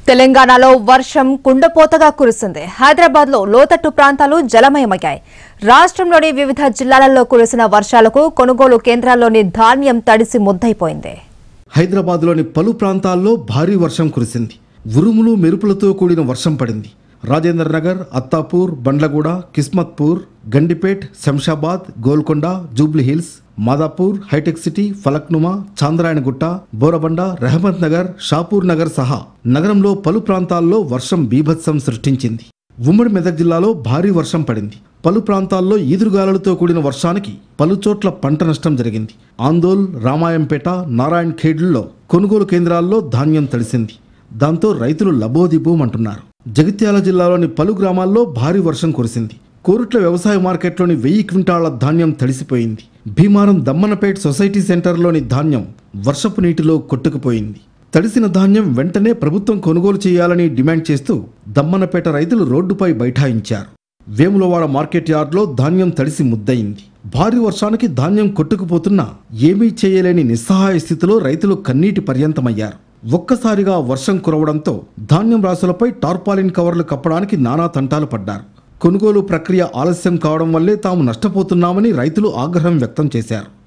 తెలంగాణలో వర్షం కుండపోతగా కురిసింది. హైదరాబాద్లో లోతట్టు ప్రాంతాలు జలమయమయ్యాయి. రాష్ట్రంలోని వివిధ జిల్లాలలో కురిసిన వర్షాలకు కొనుగోలు కేంద్రాల్లోని ధాన్యం తడిసి ముద్దైపోయింది. హైదరాబాద్లోని పలు ప్రాంతాల్లో భారీ వర్షం కురిసింది. ఉరుములు మెరుపులతో కూడిన వర్షం పడింది. Rajendra Nagar, Attapur, Bandlaguda, Kismatpur, Gandipet, Shamshabad, Golconda, Jubilee Hills, Madhapur, Hitech City, Falaknuma, Chandrayangutta, Borabanda, Rahmat Nagar, Shapur Nagar సహా నగరంలో పలు ప్రాంతాల్లో వర్షం బీభత్సం సృష్టించింది. ఉమ్మడి మెదక్ జిల్లాలో భారీ వర్షం పడింది. పలు ప్రాంతాల్లో ఈదురుగాలులతో కూడిన వర్షానికి పలుచోట్ల పంట నష్టం జరిగింది. ఆందోల్, రామాయంపేట, నారాయణ్ ఖేడ్లలో కొనుగోలు కేంద్రాల్లో ధాన్యం తడిసింది. దాంతో రైతులు లబోదిబోమంటున్నారు. జగిత్యాల జిల్లాలోని పలు గ్రామాల్లో భారీ వర్షం కురిసింది. కోరుట్ల వ్యవసాయ మార్కెట్లోని 1000 క్వింటాళ్ల ధాన్యం తడిసిపోయింది. భీమారం దమ్మనపేట్ సొసైటీ సెంటర్లోని ధాన్యం వర్షపు నీటిలో కొట్టుకుపోయింది. తడిసిన ధాన్యం వెంటనే ప్రభుత్వం కొనుగోలు చేయాలని డిమాండ్ చేస్తూ దమ్మనపేట రైతులు రోడ్డుపై బైఠాయించారు. వేములవాడ మార్కెట్ యార్డ్లో ధాన్యం తడిసి ముద్దయింది. భారీ వర్షానికి ధాన్యం కొట్టుకుపోతున్నా ఏమీ చేయలేని నిస్సహాయ స్థితిలో రైతులు కన్నీటి పర్యంతమయ్యారు. ఒక్కసారిగా వర్షం కురవడంతో ధాన్యం రాసులపై టార్పాలిన్ కవర్లు కప్పడానికి నానా తంటాలు పడ్డారు. కొనుగోలు ప్రక్రియ ఆలస్యం కావడం వల్లే తాము నష్టపోతున్నామని రైతులు ఆగ్రహం వ్యక్తం చేశారు.